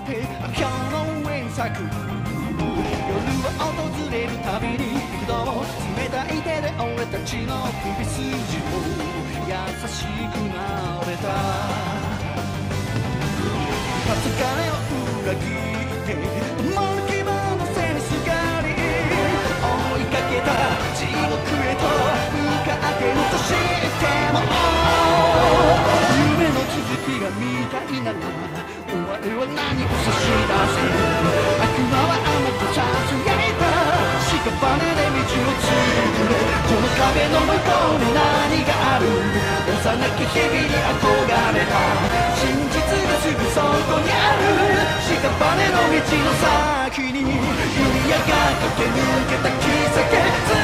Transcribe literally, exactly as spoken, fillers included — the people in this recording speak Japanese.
って今日の上に咲く夜は訪れるたびに幾度も冷たい手で俺たちの首筋を優しく撫でた初彼を裏切って共に希望の背にすがり追いかけた地獄へと向かってるとしても夢の続きが見たいならお前は何を差し出せ悪魔はあなたさつやいた屍で道を作れこの壁の向こうに何がある幼き日々に憧れた真実がすぐそこにある屍の道の先に弓矢が駆け抜けた奇跡